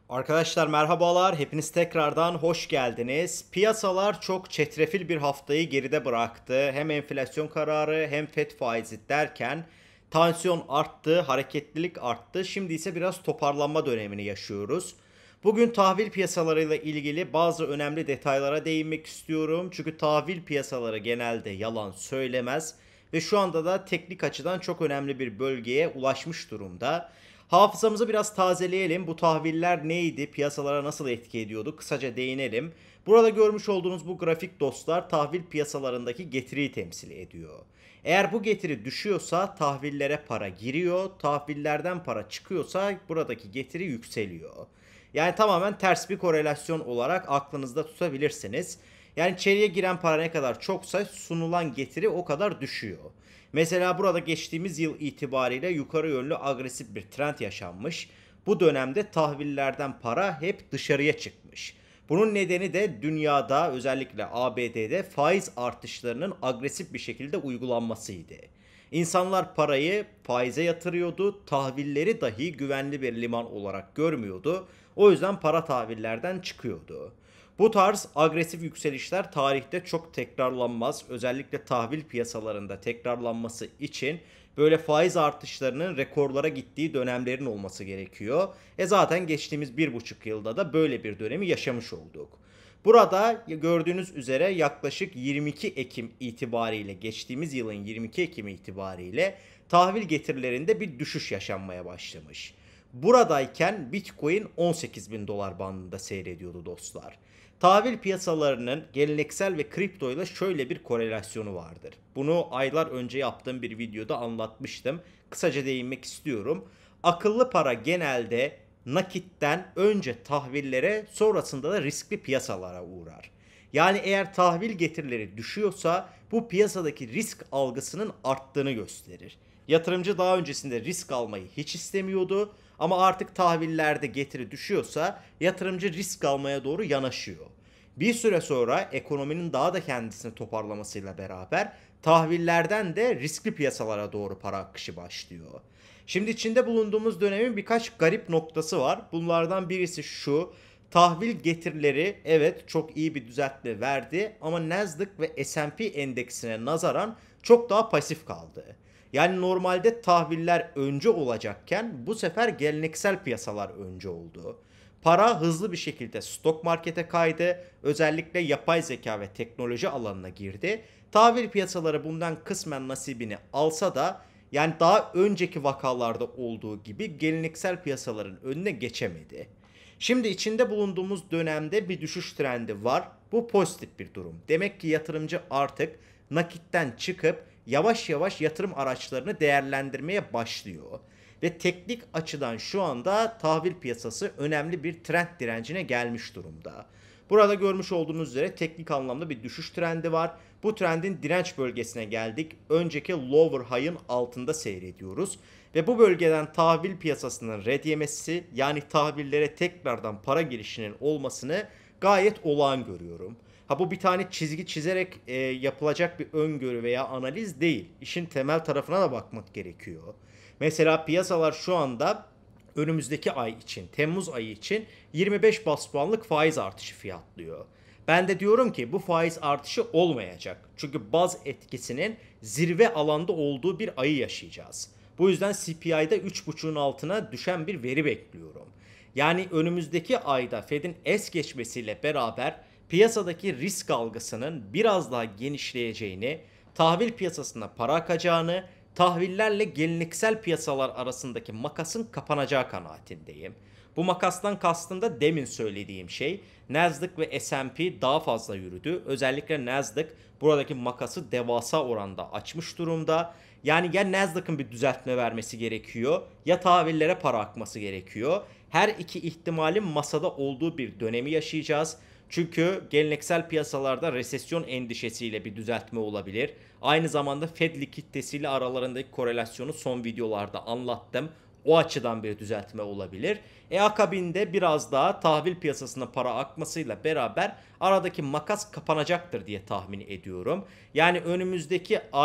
Arkadaşlar merhabalar, hepiniz tekrardan hoş geldiniz. Piyasalar çok çetrefil bir haftayı geride bıraktı. Hem enflasyon kararı hem FED faizi derken tansiyon arttı, hareketlilik arttı. Şimdi ise biraz toparlanma dönemini yaşıyoruz. Bugün tahvil piyasalarıyla ilgili bazı önemli detaylara değinmek istiyorum. Çünkü tahvil piyasaları genelde yalan söylemez ve şu anda da teknik açıdan çok önemli bir bölgeye ulaşmış durumda. Hafızamızı biraz tazeleyelim. Bu tahviller neydi? Piyasalara nasıl etki ediyordu? Kısaca değinelim. Burada görmüş olduğunuz bu grafik dostlar tahvil piyasalarındaki getiriyi temsil ediyor. Eğer bu getiri düşüyorsa tahvillere para giriyor, tahvillerden para çıkıyorsa buradaki getiri yükseliyor. Yani tamamen ters bir korelasyon olarak aklınızda tutabilirsiniz. Yani içeriye giren para ne kadar çoksa sunulan getiri o kadar düşüyor. Mesela burada geçtiğimiz yıl itibariyle yukarı yönlü agresif bir trend yaşanmış. Bu dönemde tahvillerden para hep dışarıya çıkmış. Bunun nedeni de dünyada özellikle ABD'de faiz artışlarının agresif bir şekilde uygulanmasıydı. İnsanlar parayı faize yatırıyordu, tahvilleri dahi güvenli bir liman olarak görmüyordu. O yüzden para tahvillerden çıkıyordu. Bu tarz agresif yükselişler tarihte çok tekrarlanmaz. Özellikle tahvil piyasalarında tekrarlanması için böyle faiz artışlarının rekorlara gittiği dönemlerin olması gerekiyor. Zaten geçtiğimiz 1,5 yılda da böyle bir dönemi yaşamış olduk. Burada gördüğünüz üzere yaklaşık 22 Ekim itibariyle geçtiğimiz yılın 22 Ekim itibariyle tahvil getirilerinde bir düşüş yaşanmaya başlamış. Buradayken Bitcoin 18 bin dolar bandında seyrediyordu dostlar. Tahvil piyasalarının geleneksel ve kripto ile şöyle bir korelasyonu vardır. Bunu aylar önce yaptığım bir videoda anlatmıştım. Kısaca değinmek istiyorum. Akıllı para genelde nakitten önce tahvillere, sonrasında da riskli piyasalara uğrar. Yani eğer tahvil getirileri düşüyorsa bu piyasadaki risk algısının arttığını gösterir. Yatırımcı daha öncesinde risk almayı hiç istemiyordu ama artık tahvillerde getiri düşüyorsa yatırımcı risk almaya doğru yanaşıyor. Bir süre sonra ekonominin daha da kendisini toparlamasıyla beraber tahvillerden de riskli piyasalara doğru para akışı başlıyor. Şimdi içinde bulunduğumuz dönemin birkaç garip noktası var. Bunlardan birisi şu. Tahvil getirileri evet çok iyi bir düzeltme verdi ama Nasdaq ve S&P endeksine nazaran çok daha pasif kaldı. Yani normalde tahviller önce olacakken bu sefer geleneksel piyasalar önce oldu. Para hızlı bir şekilde stok markete kaydı. Özellikle yapay zeka ve teknoloji alanına girdi. Tahvil piyasaları bundan kısmen nasibini alsa da yani daha önceki vakalarda olduğu gibi geleneksel piyasaların önüne geçemedi. Şimdi içinde bulunduğumuz dönemde bir düşüş trendi var. Bu pozitif bir durum. Demek ki yatırımcı artık nakitten çıkıp yavaş yavaş yatırım araçlarını değerlendirmeye başlıyor. Ve teknik açıdan şu anda tahvil piyasası önemli bir trend direncine gelmiş durumda. Burada görmüş olduğunuz üzere teknik anlamda bir düşüş trendi var. Bu trendin direnç bölgesine geldik. Önceki lower high'ın altında seyrediyoruz. Ve bu bölgeden tahvil piyasasının red yemesi, yani tahvillere tekrardan para girişinin olmasını gayet olağan görüyorum. Ha bu bir tane çizgi çizerek yapılacak bir öngörü veya analiz değil. İşin temel tarafına da bakmak gerekiyor. Mesela piyasalar şu anda önümüzdeki ay için, Temmuz ayı için 25 bas puanlık faiz artışı fiyatlıyor. Ben de diyorum ki bu faiz artışı olmayacak. Çünkü baz etkisinin zirve alanda olduğu bir ayı yaşayacağız. Bu yüzden CPI'de 3,5'un altına düşen bir veri bekliyorum. Yani önümüzdeki ayda Fed'in es geçmesiyle beraber piyasadaki risk algısının biraz daha genişleyeceğini, tahvil piyasasına para akacağını, tahvillerle geleneksel piyasalar arasındaki makasın kapanacağı kanaatindeyim. Bu makastan kastım da demin söylediğim şey. Nasdaq ve S&P daha fazla yürüdü. Özellikle Nasdaq buradaki makası devasa oranda açmış durumda. Yani ya Nasdaq'ın bir düzeltme vermesi gerekiyor ya tahvillere para akması gerekiyor. Her iki ihtimalin masada olduğu bir dönemi yaşayacağız. Çünkü geleneksel piyasalarda resesyon endişesiyle bir düzeltme olabilir. Aynı zamanda Fed likiditesiyle aralarındaki korelasyonu son videolarda anlattım. O açıdan bir düzeltme olabilir. Akabinde biraz daha tahvil piyasasına para akmasıyla beraber aradaki makas kapanacaktır diye tahmin ediyorum. Yani önümüzdeki ay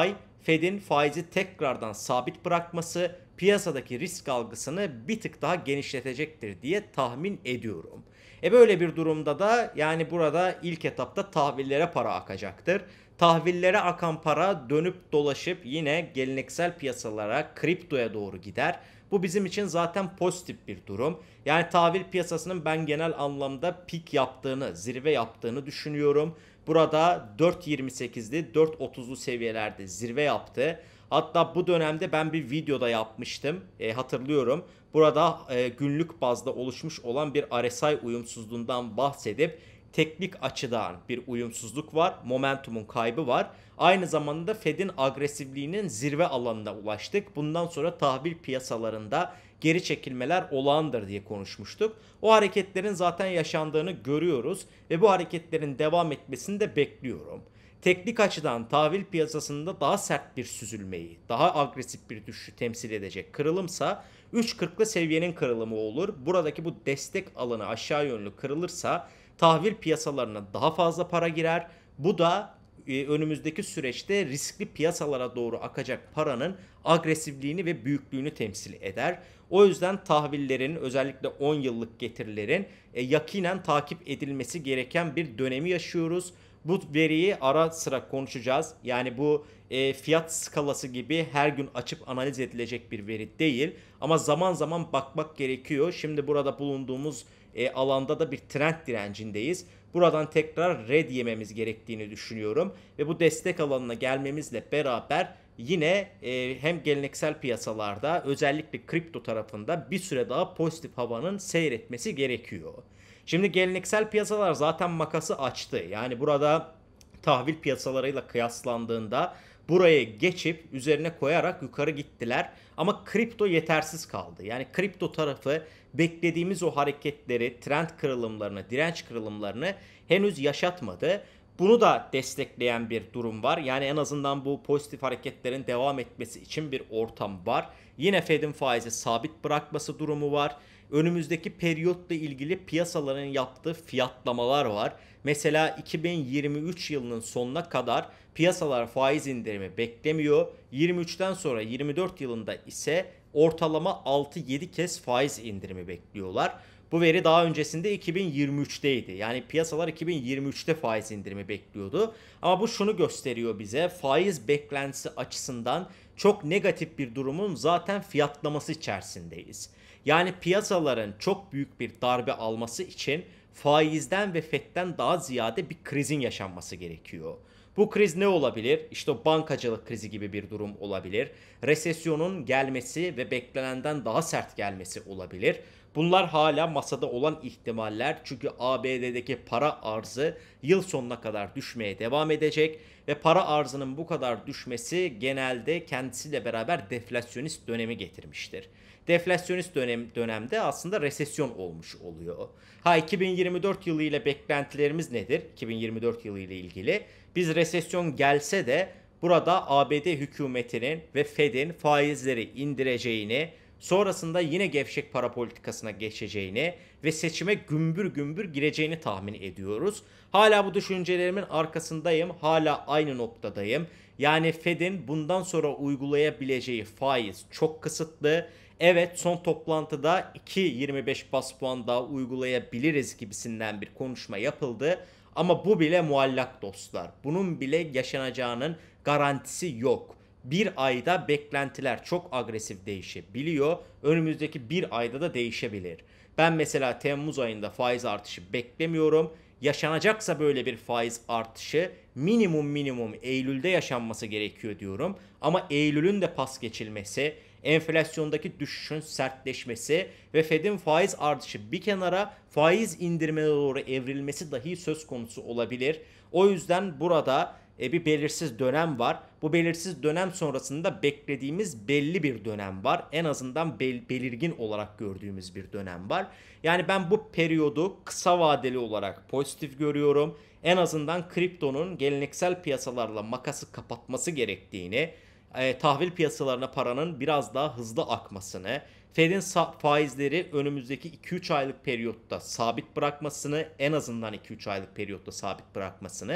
Fed'in faizi tekrardan sabit bırakması piyasadaki risk algısını bir tık daha genişletecektir diye tahmin ediyorum. Böyle bir durumda da yani burada ilk etapta tahvillere para akacaktır. Tahvillere akan para dönüp dolaşıp yine geleneksel piyasalara, kriptoya doğru gider. Bu bizim için zaten pozitif bir durum. Yani tahvil piyasasının ben genel anlamda pik yaptığını, zirve yaptığını düşünüyorum. Burada 4.28'li, 4.30'lu seviyelerde zirve yaptı. Hatta bu dönemde ben bir videoda yapmıştım. Hatırlıyorum. Burada günlük bazda oluşmuş olan bir RSI uyumsuzluğundan bahsedip teknik açıdan bir uyumsuzluk var. Momentumun kaybı var. Aynı zamanda Fed'in agresifliğinin zirve alanına ulaştık. Bundan sonra tahvil piyasalarında geri çekilmeler olağandır diye konuşmuştuk. O hareketlerin zaten yaşandığını görüyoruz ve bu hareketlerin devam etmesini de bekliyorum. Teknik açıdan tahvil piyasasında daha sert bir süzülmeyi, daha agresif bir düşüşü temsil edecek kırılımsa 3.40'lı seviyenin kırılımı olur. Buradaki bu destek alanı aşağı yönlü kırılırsa tahvil piyasalarına daha fazla para girer. Bu da önümüzdeki süreçte riskli piyasalara doğru akacak paranın agresifliğini ve büyüklüğünü temsil eder. O yüzden tahvillerin özellikle 10 yıllık getirilerin yakinen takip edilmesi gereken bir dönemi yaşıyoruz. Bu veriyi ara sıra konuşacağız. Yani bu fiyat skalası gibi her gün açıp analiz edilecek bir veri değil. Ama zaman zaman bakmak gerekiyor. Şimdi burada bulunduğumuz alanda da bir trend direncindeyiz. Buradan tekrar red yememiz gerektiğini düşünüyorum. Ve bu destek alanına gelmemizle beraber yine hem geleneksel piyasalarda özellikle kripto tarafında bir süre daha pozitif havanın seyretmesi gerekiyor. Şimdi geleneksel piyasalar zaten makası açtı. Yani burada tahvil piyasalarıyla kıyaslandığında buraya geçip üzerine koyarak yukarı gittiler. Ama kripto yetersiz kaldı. Yani kripto tarafı beklediğimiz o hareketleri, trend kırılımlarını, direnç kırılımlarını henüz yaşatmadı. Bunu da destekleyen bir durum var. Yani en azından bu pozitif hareketlerin devam etmesi için bir ortam var. Yine Fed'in faizi sabit bırakması durumu var. Önümüzdeki periyotla ilgili piyasaların yaptığı fiyatlamalar var. Mesela 2023 yılının sonuna kadar piyasalar faiz indirimi beklemiyor. 23'ten sonra 24 yılında ise ortalama 6-7 kez faiz indirimi bekliyorlar. Bu veri daha öncesinde 2023'teydi. Yani piyasalar 2023'te faiz indirimi bekliyordu. Ama bu şunu gösteriyor bize. Faiz beklentisi açısından çok negatif bir durumun zaten fiyatlaması içerisindeyiz. Yani piyasaların çok büyük bir darbe alması için faizden ve FED'den daha ziyade bir krizin yaşanması gerekiyor. Bu kriz ne olabilir? İşte o bankacılık krizi gibi bir durum olabilir. Resesyonun gelmesi ve beklenenden daha sert gelmesi olabilir. Bunlar hala masada olan ihtimaller çünkü ABD'deki para arzı yıl sonuna kadar düşmeye devam edecek ve para arzının bu kadar düşmesi genelde kendisiyle beraber deflasyonist dönemi getirmiştir. Deflasyonist dönemde aslında resesyon olmuş oluyor. 2024 yılı ile beklentilerimiz nedir? 2024 yılı ile ilgili. Biz resesyon gelse de burada ABD hükümetinin ve Fed'in faizleri indireceğini, sonrasında yine gevşek para politikasına geçeceğini ve seçime gümbür gümbür gireceğini tahmin ediyoruz. Hala bu düşüncelerimin arkasındayım. Hala aynı noktadayım. Yani Fed'in bundan sonra uygulayabileceği faiz çok kısıtlı. Evet, son toplantıda 2,25 bas puan daha uygulayabiliriz gibisinden bir konuşma yapıldı. Ama bu bile muallak dostlar. Bunun bile yaşanacağının garantisi yok. Bir ayda beklentiler çok agresif değişebiliyor. Önümüzdeki bir ayda da değişebilir. Ben mesela Temmuz ayında faiz artışı beklemiyorum. Yaşanacaksa böyle bir faiz artışı minimum Eylül'de yaşanması gerekiyor diyorum. Ama Eylül'ün de pas geçilmesi, enflasyondaki düşüşün sertleşmesi ve Fed'in faiz artışı bir kenara faiz indirmeye doğru evrilmesi dahi söz konusu olabilir. O yüzden burada bir belirsiz dönem var. Bu belirsiz dönem sonrasında beklediğimiz belli bir dönem var. En azından belirgin olarak gördüğümüz bir dönem var. Yani ben bu periyodu kısa vadeli olarak pozitif görüyorum. En azından kriptonun geleneksel piyasalarla makası kapatması gerektiğini, tahvil piyasalarına paranın biraz daha hızlı akmasını, Fed'in faizleri önümüzdeki 2-3 aylık periyotta sabit bırakmasını, en azından 2-3 aylık periyotta sabit bırakmasını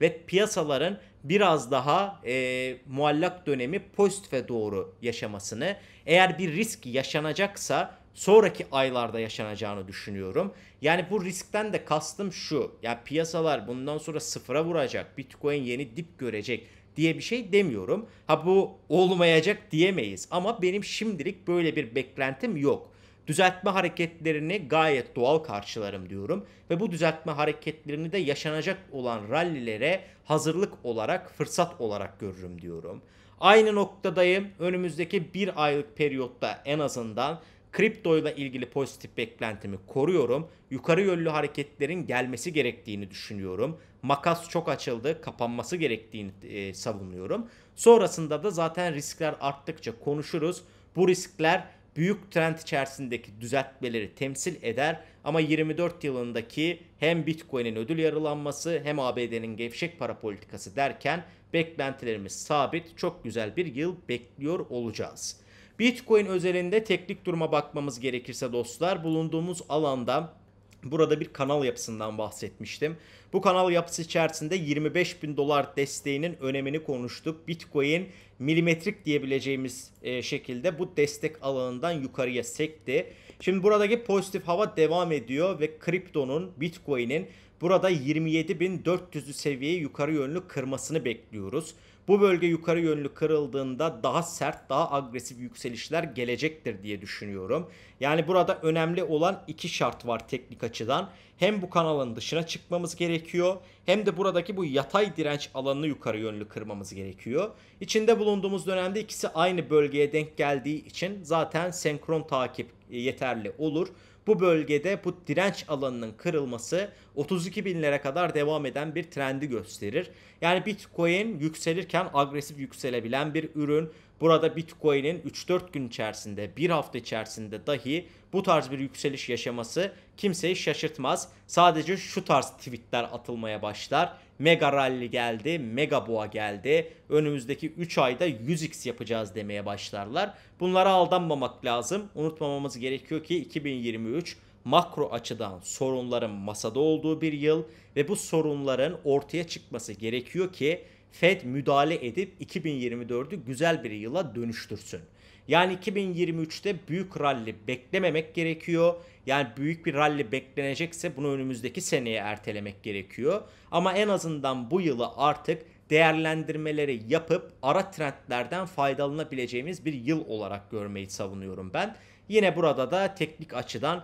ve piyasaların biraz daha muallak dönemi pozitife doğru yaşamasını, eğer bir risk yaşanacaksa sonraki aylarda yaşanacağını düşünüyorum. Yani bu riskten de kastım şu. Ya piyasalar bundan sonra sıfıra vuracak, Bitcoin yeni dip görecek diye bir şey demiyorum. Ha bu olmayacak diyemeyiz ama benim şimdilik böyle bir beklentim yok. Düzeltme hareketlerini gayet doğal karşılarım diyorum ve bu düzeltme hareketlerini de yaşanacak olan rallilere hazırlık olarak, fırsat olarak görürüm diyorum. Aynı noktadayım. Önümüzdeki bir aylık periyotta en azından kripto ile ilgili pozitif beklentimi koruyorum. Yukarı yönlü hareketlerin gelmesi gerektiğini düşünüyorum. Makas çok açıldı, kapanması gerektiğini savunuyorum. Sonrasında da zaten riskler arttıkça konuşuruz. Bu riskler büyük trend içerisindeki düzeltmeleri temsil eder ama 24 yılındaki hem Bitcoin'in ödül yarılanması hem ABD'nin gevşek para politikası derken beklentilerimiz sabit. Çok güzel bir yıl bekliyor olacağız. Bitcoin özelinde teknik duruma bakmamız gerekirse dostlar, bulunduğumuz alanda burada bir kanal yapısından bahsetmiştim. Bu kanal yapısı içerisinde 25 bin dolar desteğinin önemini konuştuk. Bitcoin milimetrik diyebileceğimiz şekilde bu destek alanından yukarıya sekti. Şimdi buradaki pozitif hava devam ediyor ve kriptonun, Bitcoin'in burada 27.400'lü seviyeyi yukarı yönlü kırmasını bekliyoruz. Bu bölge yukarı yönlü kırıldığında daha sert, daha agresif yükselişler gelecektir diye düşünüyorum. Yani burada önemli olan iki şart var teknik açıdan. Hem bu kanalın dışına çıkmamız gerekiyor, hem de buradaki bu yatay direnç alanını yukarı yönlü kırmamız gerekiyor. İçinde bulunduğumuz dönemde ikisi aynı bölgeye denk geldiği için zaten senkron takip yeterli olur. Bu bölgede bu direnç alanının kırılması 32 binlere kadar devam eden bir trendi gösterir. Yani Bitcoin yükselirken agresif yükselebilen bir ürün. Burada Bitcoin'in 3-4 gün içerisinde, bir hafta içerisinde dahi bu tarz bir yükseliş yaşaması kimseyi şaşırtmaz. Sadece şu tarz tweetler atılmaya başlar. Mega rally geldi, mega boğa geldi. Önümüzdeki 3 ayda 100x yapacağız demeye başlarlar. Bunlara aldanmamak lazım. Unutmamamız gerekiyor ki 2023 makro açıdan sorunların masada olduğu bir yıl ve bu sorunların ortaya çıkması gerekiyor ki Fed müdahale edip 2024'ü güzel bir yıla dönüştürsün. Yani 2023'te büyük rally beklememek gerekiyor. Yani büyük bir rally beklenecekse bunu önümüzdeki seneye ertelemek gerekiyor. Ama en azından bu yılı artık değerlendirmeleri yapıp ara trendlerden faydalanabileceğimiz bir yıl olarak görmeyi savunuyorum ben. Yine burada da teknik açıdan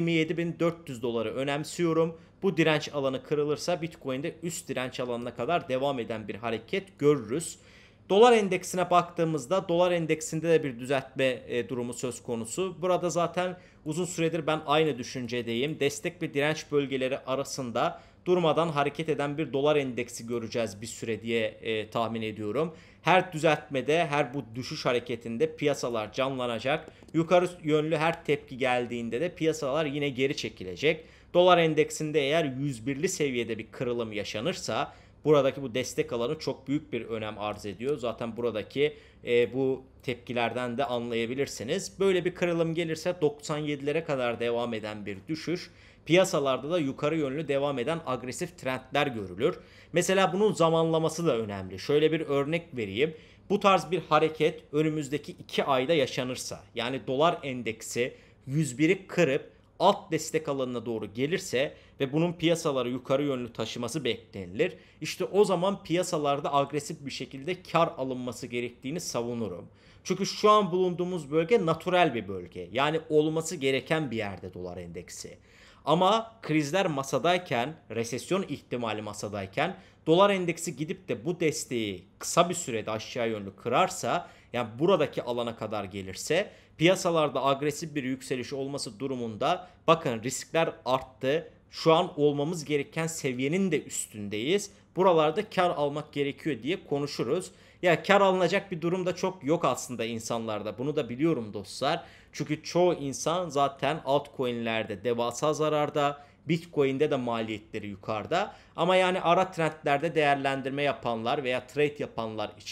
27.400 doları önemsiyorum. Bu direnç alanı kırılırsa Bitcoin'de üst direnç alanına kadar devam eden bir hareket görürüz. Dolar endeksine baktığımızda dolar endeksinde de bir düzeltme durumu söz konusu. Burada zaten uzun süredir ben aynı düşüncedeyim. Destek ve direnç bölgeleri arasında durmadan hareket eden bir dolar endeksi göreceğiz bir süre diye tahmin ediyorum. Her düzeltmede, her bu düşüş hareketinde piyasalar canlanacak. Yukarı yönlü her tepki geldiğinde de piyasalar yine geri çekilecek. Dolar endeksinde eğer 101'li seviyede bir kırılım yaşanırsa buradaki bu destek alanı çok büyük bir önem arz ediyor. Zaten buradaki bu tepkilerden de anlayabilirsiniz. Böyle bir kırılım gelirse 97'lere kadar devam eden bir düşüş. Piyasalarda da yukarı yönlü devam eden agresif trendler görülür. Mesela bunun zamanlaması da önemli. Şöyle bir örnek vereyim. Bu tarz bir hareket önümüzdeki 2 ayda yaşanırsa, yani dolar endeksi 101'i kırıp alt destek alanına doğru gelirse ve bunun piyasaları yukarı yönlü taşıması beklenilir. İşte o zaman piyasalarda agresif bir şekilde kar alınması gerektiğini savunurum. Çünkü şu an bulunduğumuz bölge natürel bir bölge. Yani olması gereken bir yerde dolar endeksi. Ama krizler masadayken, resesyon ihtimali masadayken dolar endeksi gidip de bu desteği kısa bir sürede aşağı yönlü kırarsa, yani buradaki alana kadar gelirse piyasalarda agresif bir yükseliş olması durumunda bakın riskler arttı. Şu an olmamız gereken seviyenin de üstündeyiz. Buralarda kar almak gerekiyor diye konuşuruz. Ya kar alınacak bir durum da çok yok aslında insanlarda. Bunu da biliyorum dostlar. Çünkü çoğu insan zaten altcoin'lerde devasa zararda. Bitcoin'de de maliyetleri yukarıda. Ama yani ara trendlerde değerlendirme yapanlar veya trade yapanlar için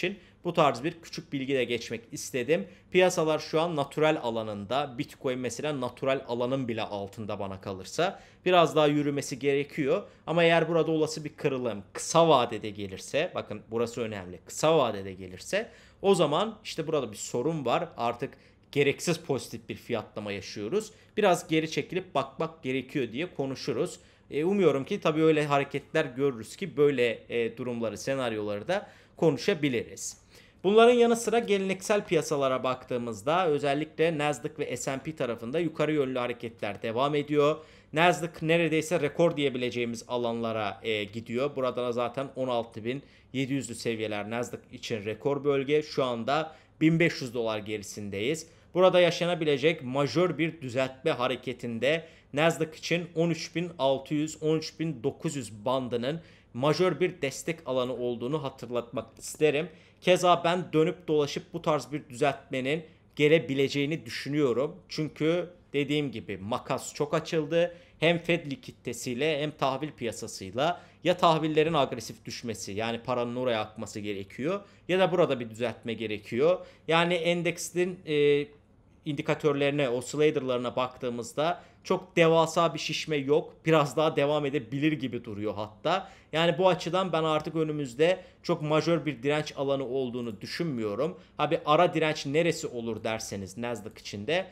Bu tarz bir küçük bilgi de geçmek istedim. Piyasalar şu an natural alanında. Bitcoin mesela natural alanın bile altında bana kalırsa. Biraz daha yürümesi gerekiyor. Ama eğer burada olası bir kırılım kısa vadede gelirse, bakın burası önemli, kısa vadede gelirse, o zaman işte burada bir sorun var. Artık gereksiz pozitif bir fiyatlama yaşıyoruz. Biraz geri çekilip bakmak gerekiyor diye konuşuruz. Umuyorum ki tabii öyle hareketler görürüz ki böyle durumları, senaryoları da konuşabiliriz. Bunların yanı sıra geleneksel piyasalara baktığımızda özellikle Nasdaq ve S&P tarafında yukarı yönlü hareketler devam ediyor. Nasdaq neredeyse rekor diyebileceğimiz alanlara gidiyor. Burada da zaten 16.700'lü seviyeler Nasdaq için rekor bölge. Şu anda 1500 dolar gerisindeyiz. Burada yaşanabilecek majör bir düzeltme hareketinde Nasdaq için 13.600-13.900 bandının majör bir destek alanı olduğunu hatırlatmak isterim. Keza ben dönüp dolaşıp bu tarz bir düzeltmenin gelebileceğini düşünüyorum. Çünkü dediğim gibi makas çok açıldı. Hem Fed likiditesiyle hem tahvil piyasasıyla, ya tahvillerin agresif düşmesi, yani paranın oraya akması gerekiyor, ya da burada bir düzeltme gerekiyor. Yani endeksin indikatörlerine, oscillator'larına baktığımızda çok devasa bir şişme yok. Biraz daha devam edebilir gibi duruyor hatta. Yani bu açıdan ben artık önümüzde çok majör bir direnç alanı olduğunu düşünmüyorum. Bir ara direnç neresi olur derseniz Nasdaq içinde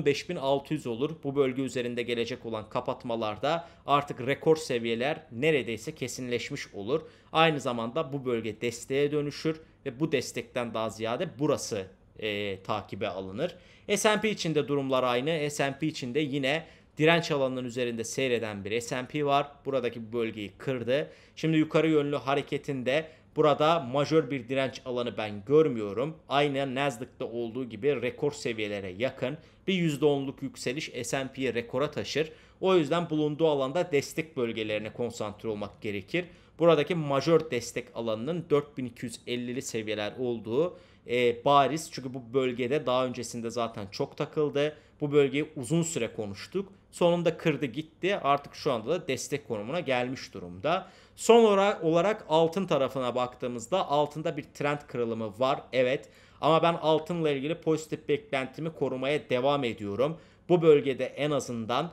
15.600 olur. Bu bölge üzerinde gelecek olan kapatmalarda artık rekor seviyeler neredeyse kesinleşmiş olur. Aynı zamanda bu bölge desteğe dönüşür ve bu destekten daha ziyade burası takibe alınır. S&P içinde durumlar aynı. S&P içinde yine direnç alanının üzerinde seyreden bir S&P var. Buradaki bu bölgeyi kırdı. Şimdi yukarı yönlü hareketinde burada majör bir direnç alanı ben görmüyorum. Aynı Nasdaq'ta olduğu gibi rekor seviyelere yakın bir %10'luk yükseliş S&P'yi rekora taşır. O yüzden bulunduğu alanda destek bölgelerine konsantre olmak gerekir. Buradaki majör destek alanının 4250'li seviyeler olduğu bariz. Çünkü bu bölgede daha öncesinde zaten çok takıldı. Bu bölgeyi uzun süre konuştuk. Sonunda kırdı gitti. Artık şu anda da destek konumuna gelmiş durumda. Son olarak altın tarafına baktığımızda altında bir trend kırılımı var. Evet. Ama ben altınla ilgili pozitif beklentimi korumaya devam ediyorum. Bu bölgede en azından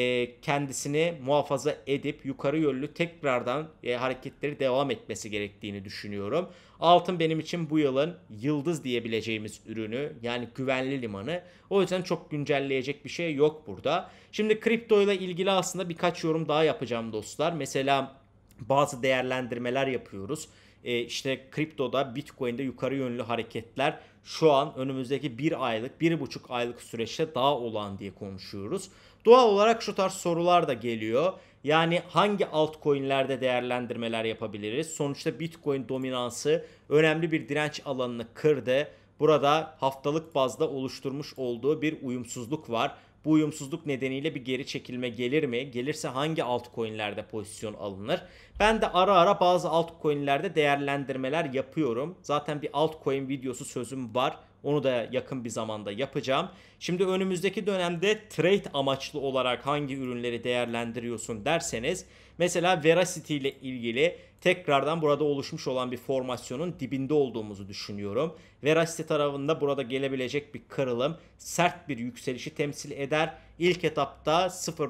kendisini muhafaza edip yukarı yönlü tekrardan hareketleri devam etmesi gerektiğini düşünüyorum. Altın benim için bu yılın yıldız diyebileceğimiz ürünü, yani güvenli limanı. O yüzden çok güncelleyecek bir şey yok burada. Şimdi kripto ile ilgili aslında birkaç yorum daha yapacağım dostlar. Mesela bazı değerlendirmeler yapıyoruz. İşte kriptoda, Bitcoin'de yukarı yönlü hareketler şu an önümüzdeki bir aylık, 1,5 aylık süreçte daha olağan diye konuşuyoruz. Doğal olarak şu tarz sorular da geliyor. Yani hangi altcoin'lerde değerlendirmeler yapabiliriz? Sonuçta Bitcoin dominansı önemli bir direnç alanını kırdı. Burada haftalık bazda oluşturmuş olduğu bir uyumsuzluk var. Bu uyumsuzluk nedeniyle bir geri çekilme gelir mi? Gelirse hangi altcoin'lerde pozisyon alınır? Ben de ara ara bazı altcoin'lerde değerlendirmeler yapıyorum. Zaten bir altcoin videosu sözüm var. Onu da yakın bir zamanda yapacağım. Şimdi önümüzdeki dönemde trade amaçlı olarak hangi ürünleri değerlendiriyorsun derseniz, mesela Verasity ile ilgili tekrardan burada oluşmuş olan bir formasyonun dibinde olduğumuzu düşünüyorum. Verasity tarafında burada gelebilecek bir kırılım sert bir yükselişi temsil eder. İlk etapta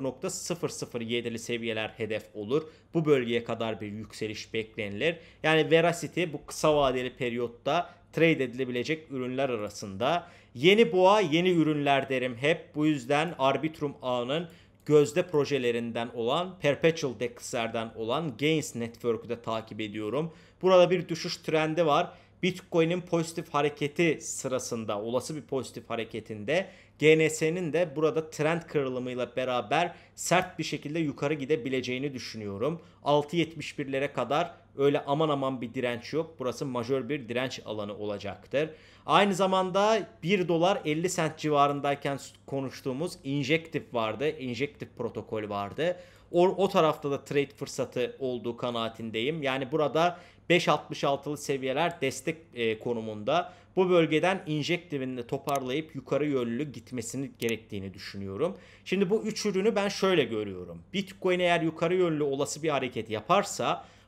0.007'li seviyeler hedef olur. Bu bölgeye kadar bir yükseliş beklenilir. Yani Verasity bu kısa vadeli periyotta trade edilebilecek ürünler arasında. Yeni boğa, yeni ürünler derim hep. Bu yüzden Arbitrum ağının gözde projelerinden olan, Perpetual DEX'lerden olan Gains Network'ü de takip ediyorum. Burada bir düşüş trendi var. Bitcoin'in pozitif hareketi sırasında, olası bir pozitif hareketinde GNS'nin de burada trend kırılımıyla beraber sert bir şekilde yukarı gidebileceğini düşünüyorum. 6.71'lere kadar öyle aman aman bir direnç yok. Burası majör bir direnç alanı olacaktır. Aynı zamanda 1 dolar 50 sent civarındayken konuştuğumuz Injective vardı. Injective protokol vardı. O tarafta da trade fırsatı olduğu kanaatindeyim. Yani burada 5.66'lı seviyeler destek konumunda. Bu bölgeden Injective'in de toparlayıp yukarı yönlü gitmesini gerektiğini düşünüyorum. Şimdi bu üç ürünü ben şöyle görüyorum. Bitcoin eğer yukarı yönlü olası bir hareket yaparsa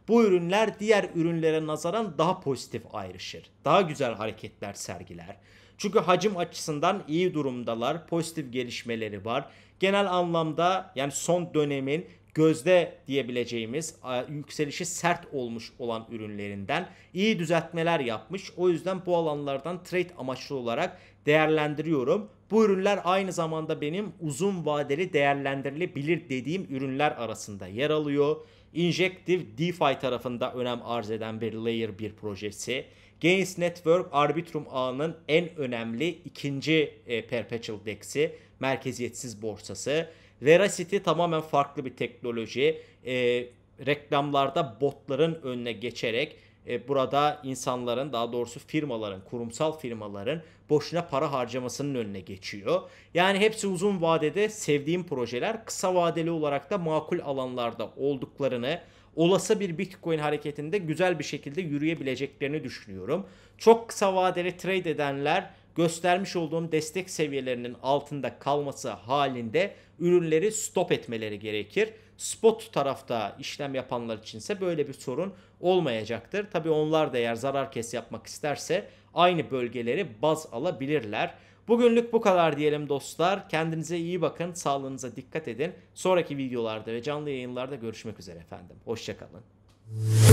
bu ürünler diğer ürünlere nazaran daha pozitif ayrışır. Daha güzel hareketler sergiler. Çünkü hacim açısından iyi durumdalar. Pozitif gelişmeleri var. Genel anlamda yani son dönemin gözde diyebileceğimiz yükselişi sert olmuş olan ürünlerinden iyi düzeltmeler yapmış. O yüzden bu alanlardan trade amaçlı olarak değerlendiriyorum. Bu ürünler aynı zamanda benim uzun vadeli değerlendirilebilir dediğim ürünler arasında yer alıyor. Injective DeFi tarafında önem arz eden bir Layer 1 projesi. Gains Network Arbitrum ağının en önemli ikinci Perpetual DEX'i, merkeziyetsiz borsası. Veracity tamamen farklı bir teknoloji. Reklamlarda botların önüne geçerek burada insanların, daha doğrusu firmaların, kurumsal firmaların boşuna para harcamasının önüne geçiyor. Yani hepsi uzun vadede sevdiğim projeler, kısa vadeli olarak da makul alanlarda olduklarını, olası bir Bitcoin hareketinde güzel bir şekilde yürüyebileceklerini düşünüyorum. Çok kısa vadeli trade edenler göstermiş olduğum destek seviyelerinin altında kalması halinde ürünleri stop etmeleri gerekir. Spot tarafta işlem yapanlar içinse böyle bir sorun olmayacaktır. Tabi onlar da eğer zarar kes yapmak isterse aynı bölgeleri baz alabilirler. Bugünlük bu kadar diyelim dostlar. Kendinize iyi bakın, sağlığınıza dikkat edin. Sonraki videolarda ve canlı yayınlarda görüşmek üzere efendim. Hoşçakalın.